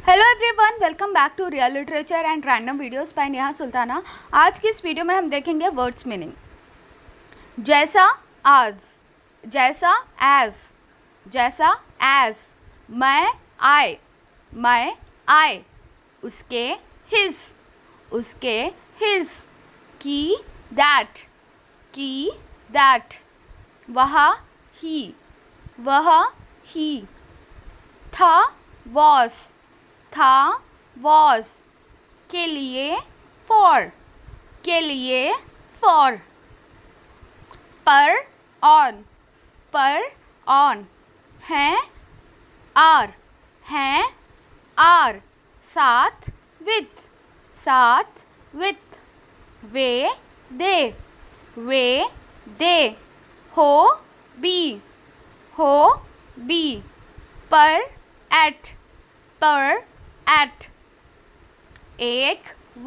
Hello everyone, welcome back to real literature and random videos by Neha Sultana. आज की इस video में हम देखेंगे वर्ड्स मीनिंग। जैसा आज, जैसा एज, जैसा एज, मैं आई, उसके हिज, उसके हिज, की दैट, वह ही, था वॉज, के लिए फॉर, पर ऑन, हैं आर, साथ विथ, वे दे, हो बी, पर एट, एक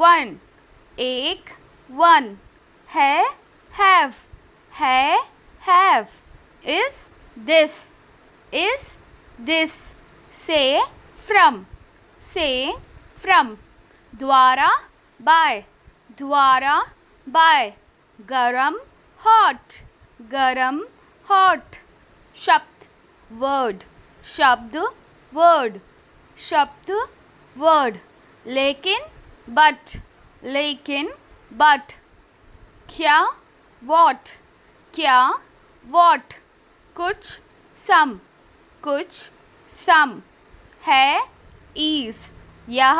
वन, है हैव, इज दिस, से फ्रॉम, द्वारा बाय, गरम हॉट, शब्द वर्ड, लेकिन बट, क्या वॉट, कुछ सम, है इज, यह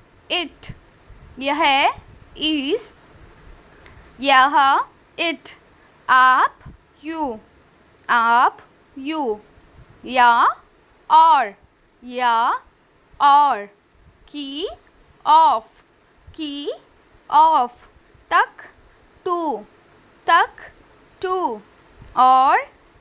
इट, आप यू, या और, की ऑफ, तक टू, और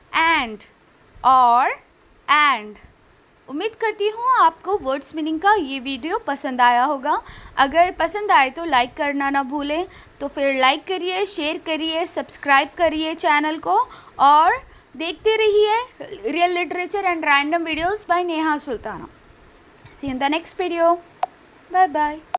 एंड। उम्मीद करती हूँ आपको वर्ड्स मीनिंग का ये वीडियो पसंद आया होगा। अगर पसंद आए तो लाइक करना ना भूलें। तो फिर लाइक करिए, शेयर करिए, सब्सक्राइब करिए चैनल को और देखते रहिए real literature and random videos by Neha Sultana. See in the next video. Bye bye.